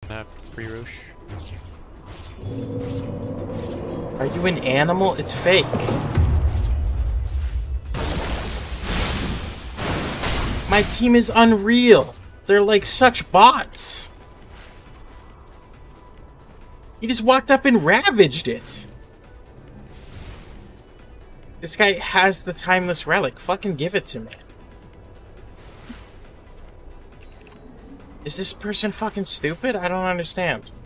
Have free Roche. Are you an animal? It's fake. My team is unreal. They're like such bots. He just walked up and ravaged it. This guy has the timeless relic. Fucking give it to me. Is this person fucking stupid? I don't understand.